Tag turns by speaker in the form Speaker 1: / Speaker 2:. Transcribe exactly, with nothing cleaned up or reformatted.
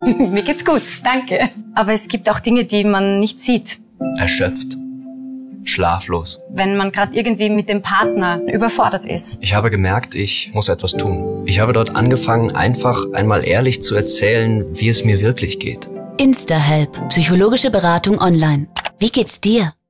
Speaker 1: Mir geht's gut, danke. Aber es gibt auch Dinge, die man nicht sieht.
Speaker 2: Erschöpft. Schlaflos.
Speaker 1: Wenn man gerade irgendwie mit dem Partner überfordert ist.
Speaker 2: Ich habe gemerkt, ich muss etwas tun. Ich habe dort angefangen, einfach einmal ehrlich zu erzählen, wie es mir wirklich geht.
Speaker 3: InstaHelp. Psychologische Beratung online. Wie geht's dir?